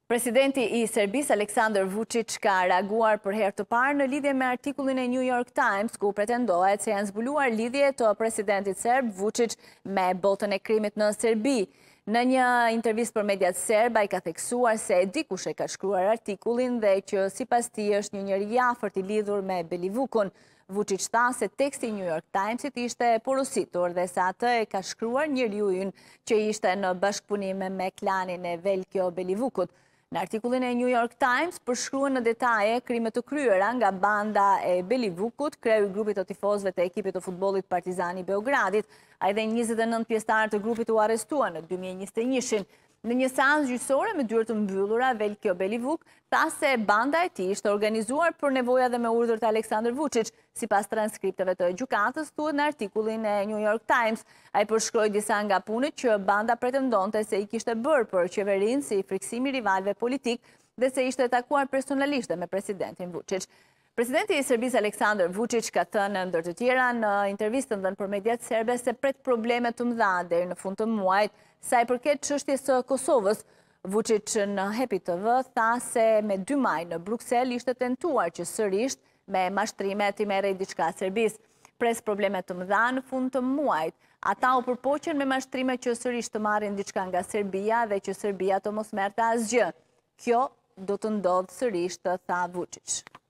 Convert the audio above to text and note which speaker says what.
Speaker 1: Presidenti i Serbisë Aleksandar Vučić ka reaguar për herë të parë në lidhje me artikullin e New York Times, ku pretendohet se janë zbuluar lidhje të presidentit serb Vučić me botën e krimit në Serbi. Në një intervistë për mediat serb, ai ka theksuar se dikush e ka shkruar artikullin dhe që sipas tij është një njeri i afërt i lidhur me Belivukun. Vučić tha se teksti i New York Timesit ishte porositur dhe se atë e ka shkruar njeriu ynë që ishte në bashkëpunim me klanin e Veljko Belivukut. Në artikullin e New York Times përshkruan në detaje krimet të kryera nga banda e Belivukut, kreu i grupit të tifozëve të ekipit të futbollit Partizani Beogradit. Ai dhe 29 pjesëtarë të grupit u arrestuan në 2021-shin. Në një seancë gjyqësore me dyert të mbyllura, Veljko Belivuk tha se banda e tij ishte organizuar për nevoja dhe me urdhër të Aleksandar Vučić. Sipas transkripteve të gjykatës, thuhet në artikullin e New York Times, ai përshkroi disa nga punët që banda pretendonte se i kishte bërë për qeverinë si friksimi i rivalëve politik dhe se ishte takuar personalisht me presidentin Vučić. Presidenti i Serbisë Aleksandar Vučić ka thënë ndër të tjera në intervistën dhënë për mediat serbe se pret probleme të mëdha deri në fund të muajit sa i përket çështjes së Kosovës. Vučić në Happy TV tha se me 2 maj në Bruksel ishte tentuar që sërish me mashtrime t'i merrej diçka Serbisë. Pres probleme të mëdha në fund të muajit. Ata u përpoqen me mashtrime që sërish të marrin diçka nga Serbia dhe që Serbia të mos merrte asgjë. Kjo do të ndodhë sërish, tha Vučić.